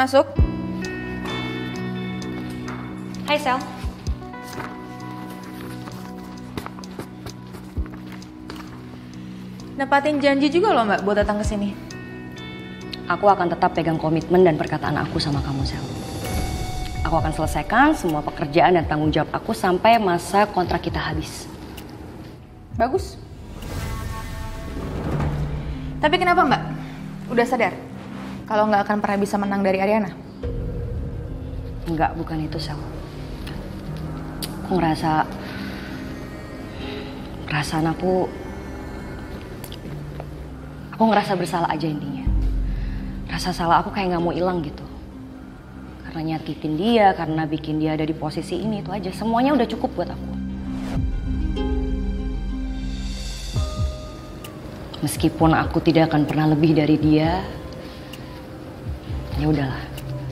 Masuk. Hai Sel. Nepatin janji juga loh Mbak buat datang ke sini. Aku akan tetap pegang komitmen dan perkataan aku sama kamu, Sel. Aku akan selesaikan semua pekerjaan dan tanggung jawab aku sampai masa kontrak kita habis. Bagus. Tapi kenapa Mbak? Udah sadar kalau nggak akan pernah bisa menang dari Ariana? Enggak, bukan itu, Sel. Aku ngerasa perasaan aku ngerasa bersalah aja intinya. Rasa salah aku kayak nggak mau hilang gitu. Karena nyakitin dia, karena bikin dia ada di posisi ini, itu aja. Semuanya udah cukup buat aku. Meskipun aku tidak akan pernah lebih dari dia, ya udahlah.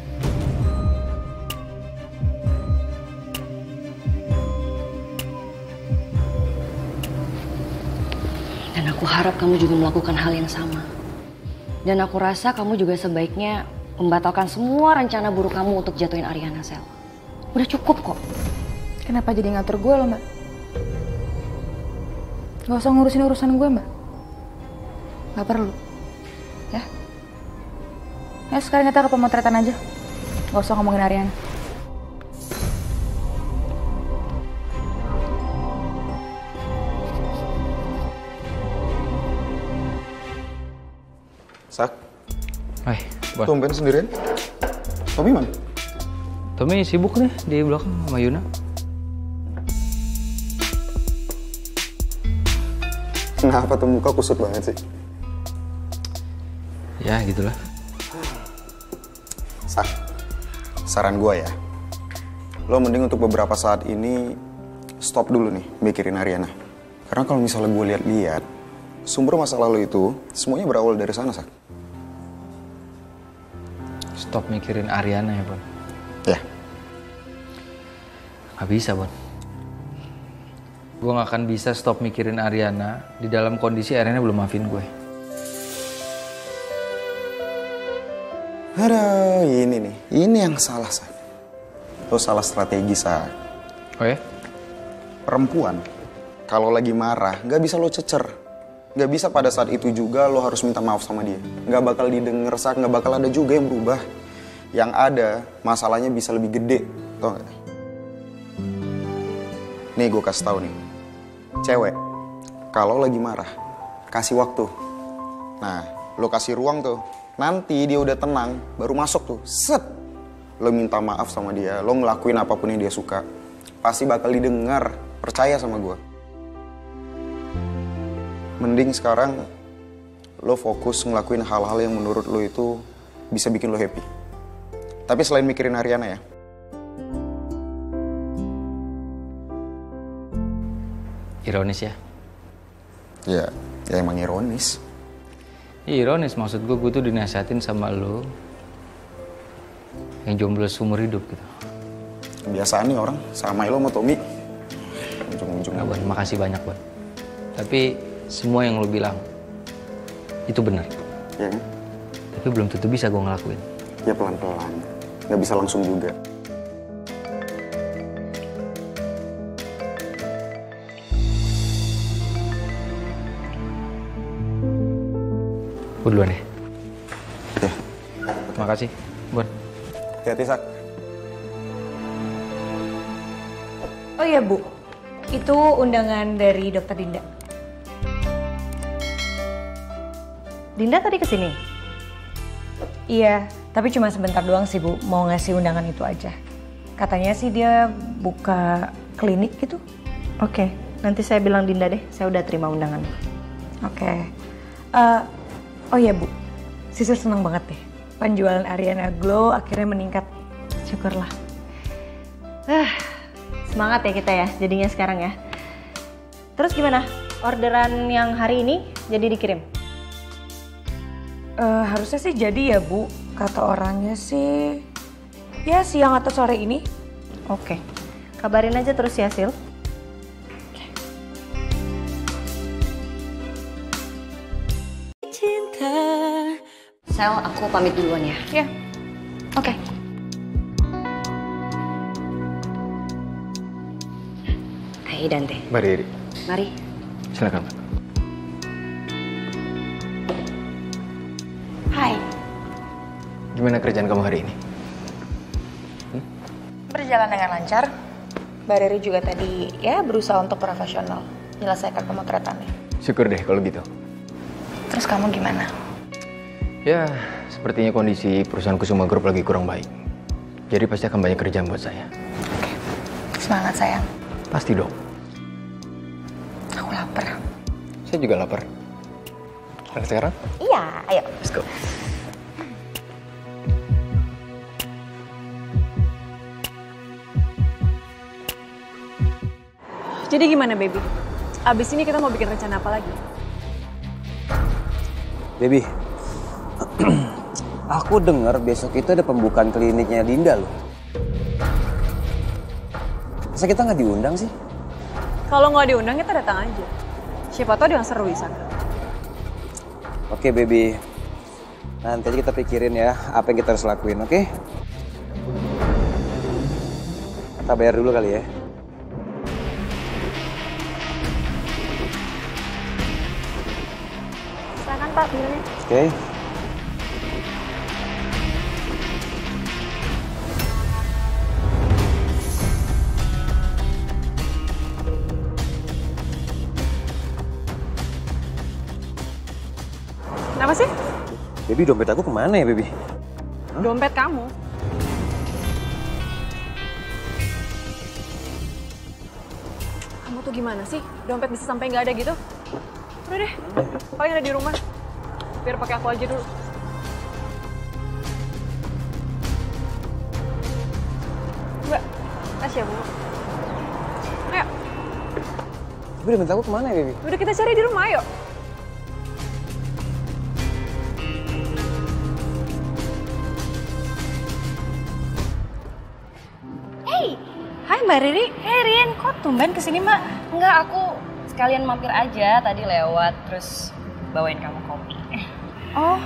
Dan aku harap kamu juga melakukan hal yang sama. Dan aku rasa kamu juga sebaiknya membatalkan semua rencana buruk kamu untuk jatuhin Ariana, Sel. Udah cukup kok. Kenapa jadi ngatur gue loh Mbak? Gak usah ngurusin urusan gue Mbak. Gak perlu. Ya. Ya sekarang kita ke pemotretan aja. Gak usah ngomongin Ariana. Sak, Hai, Bon. tumben sendirian? Tommy mana? Tommy sibuk nih di belakang sama Yuna. Kenapa tuh muka kusut banget sih? Ya, gitulah. Sak, saran gua ya. Lo mending untuk beberapa saat ini stop dulu nih mikirin Ariana. Karena kalau misalnya gue lihat-lihat, sumber masalah lo itu semuanya berawal dari sana, Sak. Stop mikirin Ariana ya, Bon. Ya. Gak bisa, Bon. Gue gak akan bisa stop mikirin Ariana di dalam kondisi Ariana belum maafin gue. Aduh, ini nih. Ini yang salah, Sak. Lo salah strategi, Sak. Oh ya? Perempuan, kalau lagi marah, gak bisa lo cecer. Gak bisa pada saat itu juga lo harus minta maaf sama dia. Gak bakal didengar, Sak. Gak bakal ada juga yang berubah. Yang ada, masalahnya bisa lebih gede. Tau gak? Nih gue kasih tau nih. Cewek, kalau lagi marah, kasih waktu. Nah, lo kasih ruang tuh. Nanti dia udah tenang, baru masuk tuh. Set! Lo minta maaf sama dia, lo ngelakuin apapun yang dia suka. Pasti bakal didengar. Percaya sama gue. Mending sekarang lo fokus ngelakuin hal-hal yang menurut lo itu bisa bikin lo happy. Tapi selain mikirin Ariana ya. Ironis ya? Ya emang ironis. Ironis, maksud gue tuh dinasihatin sama lo yang jomblo seumur hidup gitu. Kebiasaan nih orang, sama lo sama Tommy. Ujung-ujungnya. Nah, Bon, makasih banyak, Bon. Tapi semua yang lo bilang itu benar. Ya kan? Tapi belum tentu bisa gue ngelakuin. Ya pelan-pelan. Nggak bisa langsung juga. Gue duluan ya. Ya. Makasih, Bon. Hati-hati, Sak. Oh iya, Bu. Itu undangan dari Dokter Dinda. Dinda tadi kesini? Iya, tapi cuma sebentar doang sih, Bu. Mau ngasih undangan itu aja. Katanya sih dia buka klinik gitu. Oke, nanti saya bilang Dinda deh, saya udah terima undangan. Oke. Oh iya, Bu. Sisil senang banget deh. Penjualan Ariana Glow akhirnya meningkat. Syukurlah. Semangat ya kita ya, jadinya sekarang ya. Terus gimana? Orderan yang hari ini jadi dikirim? Harusnya sih jadi ya, Bu. Kata orangnya sih ya siang atau sore ini. Oke. Kabarin aja terus ya, Sil. Sel, aku pamit duluan ya. Ya. Oke. Hai Dante. Mbak Riri. Mari. Silakan, Mbak. Hai. Gimana kerjaan kamu hari ini? Berjalan dengan lancar. Mbak Riri juga tadi ya berusaha untuk profesional menyelesaikan pemotretannya. Syukur deh kalau gitu. Terus kamu gimana? Ya, sepertinya kondisi perusahaan Kusuma Group lagi kurang baik. Jadi pasti akan banyak kerjaan buat saya. Oke. Semangat sayang. Pasti dong. Aku lapar. Saya juga lapar. Makan sekarang? Iya, ayo. Let's go. Jadi gimana, baby? Abis ini kita mau bikin rencana apa lagi? Baby, aku dengar besok itu ada pembukaan kliniknya Dinda loh. Masa kita nggak diundang sih? Kalau nggak diundang, kita datang aja. Siapa tahu ada yang seru di sana. Oke, baby. Nanti aja kita pikirin ya apa yang kita harus lakuin, oke? Kita bayar dulu kali ya. Silakan Pak, bilnya. Oke. Kenapa sih? Baby, dompet aku kemana ya, baby? Dompet kamu. Kamu tuh gimana sih? Dompet bisa sampai nggak ada gitu? Udah deh, paling ada di rumah. Biar pakai aku aja dulu. Mbak, kasih ya, Bu. Ayo, Baby, dompet aku kemana ya, baby? udah kita cari di rumah, ayo. Hai Mbak Riri. Hey Rin, kok tumben kesini Mbak? Enggak, aku sekalian mampir aja tadi lewat terus bawain kamu kopi. Oh,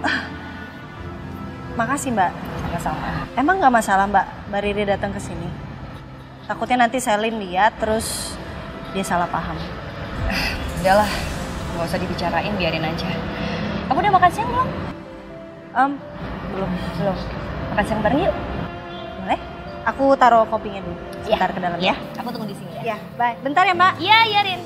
makasih Mbak. Sama-sama. Emang nggak masalah Mbak Riri datang ke sini? Takutnya nanti Selin lihat terus dia salah paham. Udahlah, nggak usah dibicarain, biarin aja. Kamu udah makan siang belum? Belum. Makan siang bareng yuk. Boleh? Aku taruh kopinya dulu. Sebentar ke dalam ya. Aku tunggu di sini ya. Ya, bye. Bentar ya Mbak. Iya, iya Rin.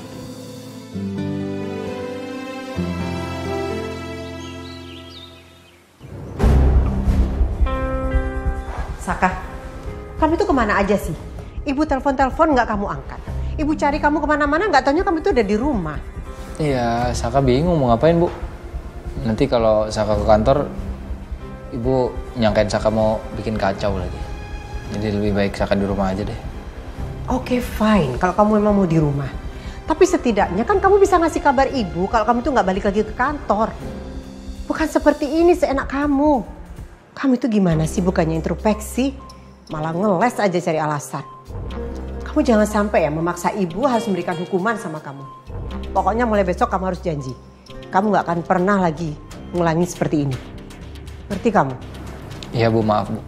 Saka, kamu itu kemana aja sih? Ibu telepon-telepon nggak kamu angkat. Ibu cari kamu kemana-mana nggak taunya kamu itu udah di rumah. Iya, Saka bingung mau ngapain, Bu. Nanti kalau Saka ke kantor, Ibu nyangkain Saka mau bikin kacau lagi. Jadi lebih baik Saka di rumah aja deh. Oke, fine. Kalau kamu memang mau di rumah. Tapi setidaknya kan kamu bisa ngasih kabar ibu kalau kamu tuh nggak balik lagi ke kantor. Bukan seperti ini seenak kamu. Kamu itu gimana sih, bukannya introspeksi? Malah ngeles aja cari alasan. Kamu jangan sampai ya memaksa ibu harus memberikan hukuman sama kamu. Pokoknya mulai besok kamu harus janji. Kamu nggak akan pernah lagi ngulangi seperti ini. Ngerti kamu? Iya, Bu, maaf, Bu.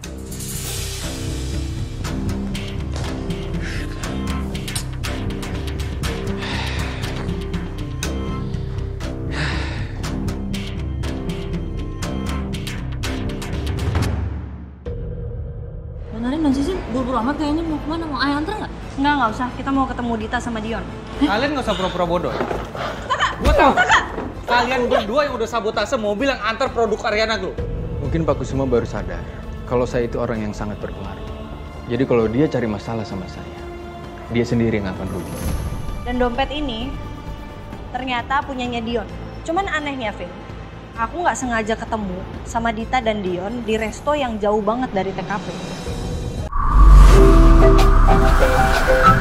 Benerin dan Sisin, buru-buru amat kayaknya mau kemana? Mau ayah antar nggak? Nggak usah. Kita mau ketemu Dita sama Dion. Kalian nggak usah pura-pura bodoh. Gue tahu. Kalian berdua yang udah sabotase mobil yang antar produk Ariana Group. Mungkin Pak Kusuma baru sadar kalau saya itu orang yang sangat berpengaruh. Jadi kalau dia cari masalah sama saya, dia sendiri yang akan rugi. Dan dompet ini ternyata punyanya Dion. Cuman anehnya, Vin, aku nggak sengaja ketemu sama Dita dan Dion di resto yang jauh banget dari TKP.